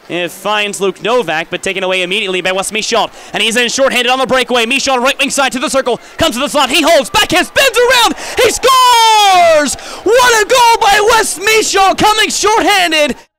It finds Luke Novak, but taken away immediately by Wes Michaud. And he's in shorthanded on the breakaway. Michaud right wing side to the circle. Comes to the slot. He holds. Backhand spins around. He scores! What a goal by Wes Michaud coming shorthanded.